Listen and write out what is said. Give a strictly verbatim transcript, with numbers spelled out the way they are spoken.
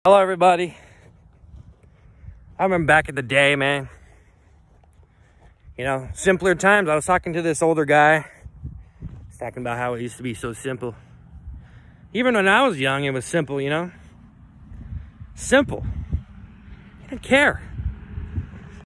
Hello, everybody. I remember back in the day, man. You know, simpler times. I was talking to this older guy. He's talking about how it used to be so simple. Even when I was young, it was simple, you know? Simple. You didn't care.